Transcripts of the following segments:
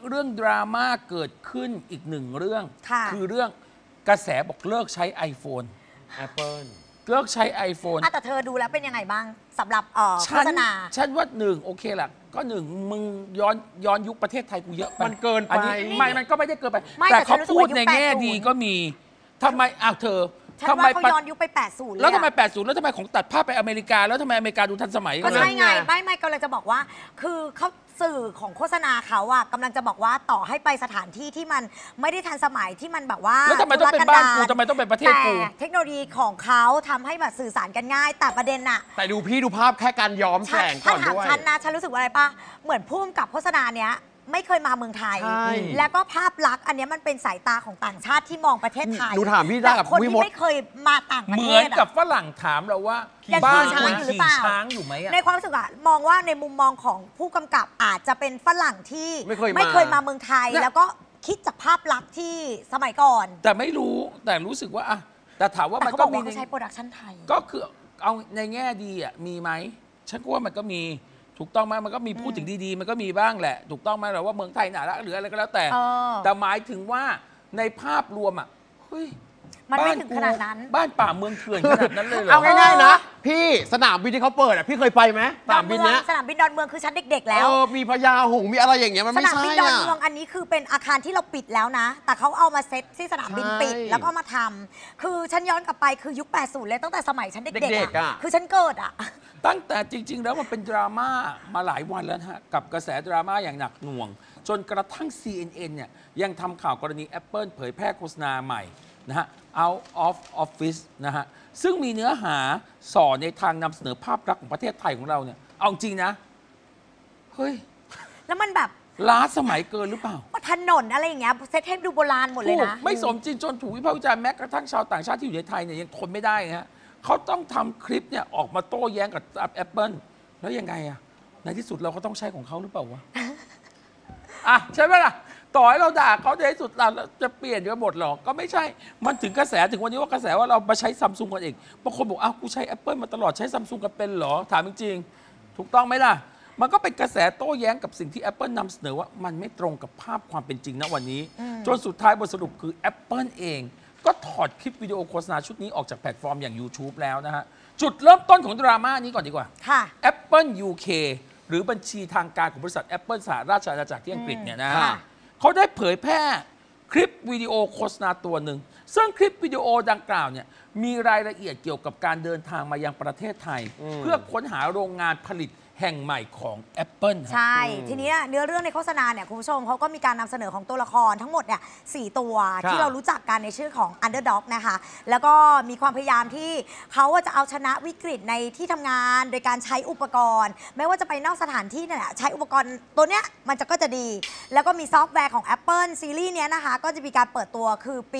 เรื่องดราม่าเกิดขึ้นอีกหนึ่งเรื่องคือเรื่องกระแสบอกเลิกใช้ iPhone Apple เลิกใช้ iPhone แต่เธอดูแล้วเป็นยังไงบ้างสำหรับโฆษณาฉันว่าหนึ่งโอเคแหละก็หนึ่งมึงย้อนยุคประเทศไทยกูเยอะไปมันเกินไปมันก็ไม่ได้เกินไปแต่เขาพูดในแง่ดีก็มีทำไมเธอทำไมเขาย้อนยุคไป80 แล้วทำไม80แล้วทำไมของตัดภาพไปอเมริกาแล้วทำไมอเมริกาดูทันสมัยก็ใช่ไงไม่ก็เลยจะบอกว่าคือเขาสื่อของโฆษณาเขาอะกำลังจะบอกว่าต่อให้ไปสถานที่ที่มันไม่ได้ทันสมัยที่มันแบบว่าแล้วทำไมต้องเป็นบ้านกูทำไมต้องเป็นประเทศกูแต่เทคโนโลยีของเขาทำให้แบบสื่อสารกันง่ายแต่ประเด็นอะแต่ดูภาพแค่การย้อมแสงก่อนด้วยถ้าถามฉันนะฉันรู้สึกว่าอะไรปะเหมือนพุ่มกับโฆษณาเนี้ยไม่เคยมาเมืองไทยแล้วก็ภาพลักษณ์อันนี้มันเป็นสายตาของต่างชาติที่มองประเทศไทยดูถามพี่ได้กับคนที่ไม่เคยมาต่างประเทศเหมือนกับฝรั่งถามเราว่าบ้านคุณขี่ช้างอยู่ไหมในความรู้สึกอะมองว่าในมุมมองของผู้กำกับอาจจะเป็นฝรั่งที่ไม่เคยมาเมืองไทยแล้วก็คิดจากภาพลักษณ์ที่สมัยก่อนแต่ไม่รู้แต่รู้สึกว่าแต่ถามว่ามันก็มีใช้โปรดักชั่นไทยก็คือเอาในแง่ดีมีไหมฉันว่ามันก็มีถูกต้องไหมมันก็มีพูดถึงดีๆมันก็มีบ้างแหละถูกต้องไหมหรือว่าเมืองไทยหนาละหรืออะไรก็แล้วแต่หมายถึงว่าในภาพรวมเฮ้ยมันไม่ถึงขนาดนั้นบ้านป่าเมืองเถื่อนขนาดนั้นเลยเหรอเอาง่ายๆนะพี่สนามบินที่เขาเปิดพี่เคยไปไหมสนามบินเนี้ยสนามบินดอนเมืองคือชั้นเด็กๆแล้วมีพญาหงมีอะไรอย่างเงี้ยมันไม่ใช่สนามบินดอนเมืองอันนี้คือเป็นอาคารที่เราปิดแล้วนะแต่เขาเอามาเซตที่สนามบินปิดแล้วก็มาทำคือฉันย้อนกลับไปคือยุค80เลยตั้งแต่สมัยฉันเด็กๆคือฉันเกิดตั้งแต่จริงๆแล้วมันเป็นดราม่ามาหลายวันแล้วนะฮะกับกระแสดราม่าอย่างหนักหน่วงจนกระทั่ง CNN เนี่ยยังทำข่าวกรณี Apple เผยแพร่โฆษณาใหม่นะฮะ Out of Office นะฮะซึ่งมีเนื้อหาสอนในทางนำเสนอภาพลักษณ์ของประเทศไทยของเราเนี่ยเอาจริงนะเฮ้ยแล้วมันแบบล้าสมัยเกินหรือเปล่าถนนอะไรอย่างเงี้ยเซตให้ดูโบราณหมดเลยนะไม่สมจริงจนถูกวิพากษ์วิจารณ์แม้กระทั่งชาวต่างชาติที่อยู่ในไทยเนี่ยยังทนไม่ได้นะฮะเขาต้องทำคลิปเนี่ยออกมาโต้แย้งกับ Apple แล้วยังไงในที่สุดเราก็ต้องใช้ของเขาหรือเปล่าวะใช่ไหมล่ะต่อให้เราด่าเขาในที่สุดเราจะเปลี่ยนกันหมดหรอกก็ไม่ใช่มันถึงกระแสถึงวันนี้ว่ากระแสว่าเรามาใช้ซัมซุงกันเองบางคนบอกกูใช้ Apple มาตลอดใช้ซัมซุงกันเป็นเหรอถามจริงๆถูกต้องไหมล่ะมันก็เป็นกระแสโต้แย้งกับสิ่งที่ Apple นำเสนอว่ามันไม่ตรงกับภาพความเป็นจริงณวันนี้จนสุดท้ายบทสรุปคือ Apple เองก็ถอดคลิปวิดีโอโฆษณาชุดนี้ออกจากแพลตฟอร์มอย่าง YouTube แล้วนะฮะจุดเริ่มต้นของดราม่านี้ก่อนดีกว่า Apple UK หรือบัญชีทางการของบริษัท Apple สหราชอาณาจักรที่อังกฤษเนี่ยนะฮะเขาได้เผยแพร่คลิปวิดีโอโฆษณาตัวหนึ่งซึ่งคลิปวิดีโอดังกล่าวเนี่ยมีรายละเอียดเกี่ยวกับการเดินทางมายังประเทศไทยเพื่อค้นหาโรงงานผลิตแห่งใหม่ของ Apple ใช่ทีนี้เนื้อเรื่องในโฆษณาเนี่ยคุณผู้ชมเขาก็มีการนำเสนอของตัวละครทั้งหมดเนี่ย4ตัวที่เรารู้จักกันในชื่อของ Underdog นะคะแล้วก็มีความพยายามที่เขาจะเอาชนะวิกฤตในที่ทำงานโดยการใช้อุปกรณ์ไม่ว่าจะไปนอกสถานที่เนี่ยใช้อุปกรณ์ตัวเนี้ยมันก็จะดีแล้วก็มีซอฟต์แวร์ของ Apple ซีรีส์เนี้ยนะคะก็จะมีการเปิดตัวคือปี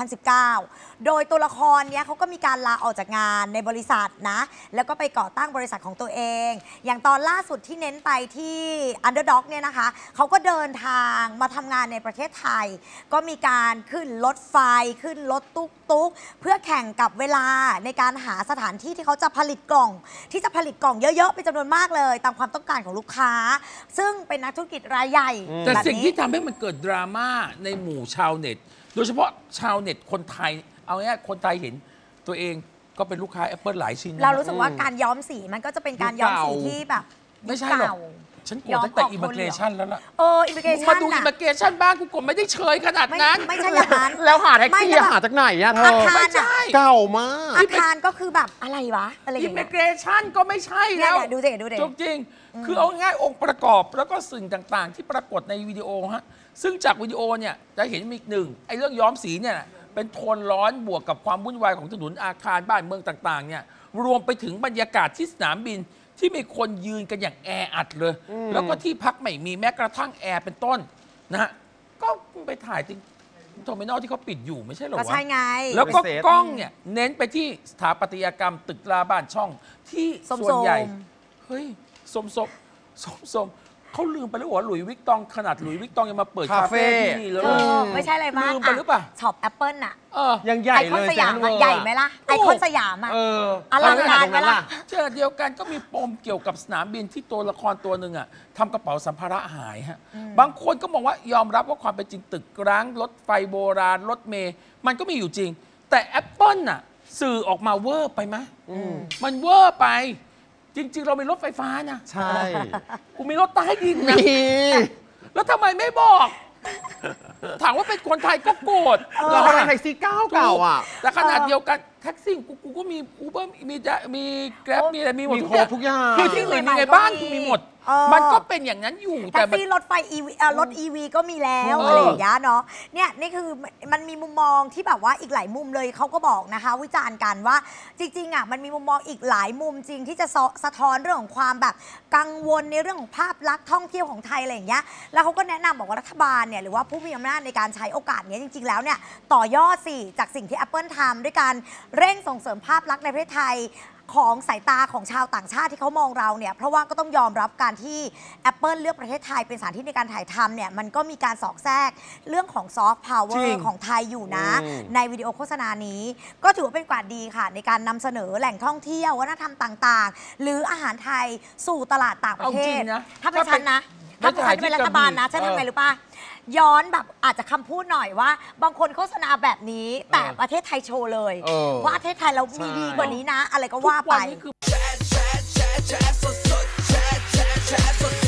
2019 โดยตัวละครเนี้ยเขาก็มีการลาออกจากงานในบริษัทนะแล้วก็ไปก่อตั้งบริษัทของตัวเองอย่างตอนล่าสุดที่เน้นไปที่ Underdog เนี่ยนะคะเขาก็เดินทางมาทำงานในประเทศไทยก็มีการขึ้นรถไฟขึ้นรถตุ๊กเพื่อแข่งกับเวลาในการหาสถานที่ที่เขาจะผลิตกล่องเยอะๆเป็นจำนวนมากเลยตามความต้องการของลูกค้าซึ่งเป็นนักธุรกิจรายใหญ่แต่สิ่งที่ทำให้มันเกิดดราม่าในหมู่ชาวเน็ตโดยเฉพาะชาวเน็ตคนไทยเอาง่ายๆคนไทยเห็นตัวเองก็เป็นลูกค้า Apple หลายชิ้นเรารู้สึกว่าการย้อมสีมันก็จะเป็นการย้อมสีที่แบบไม่ใช่หรอกฉันกดตั้งแต่อิมิเกรชันแล้วล่ะอิมิเกรชันมาดูอิมิเกรชันบ้างกูกดไม่ได้เชยขนาดนั้นไม่ใช่อย่างนั้นแล้วหาแท็กซี่หาจากไหนเธอไม่ใช่เก่ามากอาคารก็คือแบบอะไรวะอะไรอย่างเงี้ยอิมิเกรชันก็ไม่ใช่แล้วดูสิจริงคือเอาง่ายองค์ประกอบแล้วก็สิ่งต่างๆที่ปรากฏในวิดีโอฮะซึ่งจากวิดีโอเนี่ยจะเห็นมีหนึ่งไอ้เรื่องย้อมสีเนี่ยเป็นโทนร้อนบวกกับความวุ่นวายของถนนอาคารบ้านเมืองต่างๆเนี่ยรวมไปถึงบรรยากาศที่สนามบินที่มีคนยืนกันอย่างแออัดเลยแล้วก็ที่พักไม่มีแม้กระทั่งแอร์เป็นต้นนะฮะก็ไปถ่ายจริงโทมินอลที่เขาปิดอยู่ไม่ใช่หรอวะก็ใช่ไงแล้วก็กล้องเนี่ยเน้นไปที่สถาปัตยกรรมตึกราบ้านช่องที่ส่วนใหญ่เฮ้ยสมเขาลืมไปแล้วว่าหลุยส์วิกตองขนาดหลุยส์วิกตองยังมาเปิดคาเฟ่ที่นี่เลยไม่ใช่อะไรมากลืมไปหรือเปล่าช็อปแอปเปิลน่ะยังใหญ่ไอคเลอนยสยามเซ็นทรัลเวิลด์ใหญ่ไหมล่ะไอคอนสยามอ่ะอลังการไหมล่ะเจอเดียวกันก็มีปมเกี่ยวกับสนามบินที่ตัวละครตัวหนึ่งอ่ะทำกระเป๋าสัมภาระหายฮะบางคนก็มองว่ายอมรับว่าความเป็นจริงตึกร้างรถไฟโบราณรถเมย์มันก็มีอยู่จริง แต่ Apple น่ะสื่อออกมาเวอร์ไปไหมมันเวอร์ไป จริง ๆ เรามีรถไฟฟ้านะใช่กูมีรถใต้ดินนะมีแล้วทำไมไม่บอก ถามว่าเป็นคนไทยก็โกรธเราแท็กซี่เก่าอ่ะแต่ขนาดเดียวกันแท็กซี่กูก็มีอูเบอร์มีแกร็บมีอะไรมีหมดมีทุกครอบ ย่างทุกอย่างคือที่อื่นมีไงบ้านกูมีหมด มันก็เป็นอย่างนั้นอยู่แท็แต่กมันซี่รถไฟรถ EV ก็มีแล้วเออออะไรอย่างเงี้ยเนาะเนี่ยนี่คือมันมีมุมมองที่แบบว่าอีกหลายมุมเลยเขาก็บอกนะคะวิจารณ์กันว่าจริงๆอ่ะมันมีมุมมองอีกหลายมุมจริงที่จะสะท้อนเรื่องของความแบบกังวลในเรื่องของภาพลักษณ์ท่องเที่ยวของไทยอะไรอย่างเงี้ยแล้วเขาก็แนะนำบอกว่ารัฐบาลเนี่ยหรือว่าผู้มีอำนาจในการใช้โอกาสนี้จริงๆแล้วเนี่ยต่อยอดสิจากสิ่งที่ Apple ทำด้วยการเร่งส่งเสริมภาพลักษณ์ในประเทศไทยของสายตาของชาวต่างชาติที่เขามองเราเนี่ยเพราะว่าก็ต้องยอมรับการที่ Apple เลือกประเทศไทยเป็นสถานที่ในการถ่ายทำเนี่ยมันก็มีการสอดแทรกเรื่องของซอฟต์พาวเวอจริร์งของไทยอยู่นะ ในวิดีโอโฆษณานี้ ก็ถือว่าเป็นกว่าดีค่ะ ในการนำเสนอแหล่งท่องเที่ยววัฒนธรรมต่างๆ หรืออาหารไทยสู่ตลาดต่างประเทเอาจริศงนะถ้าเป็นฉันนะถ้าเป็นฉันเป็นรัฐบาลนะฉันทำไงรู้ป่ะย้อนแบบอาจจะคำพูดหน่อยว่า บางคนโฆษณาแบบนี้แต่ประเทศไทยโชว์เลยว่าประเทศไทยเรามีดีกว่านี้นะ อะไรก็ว่าไปทุกวันนี้คือ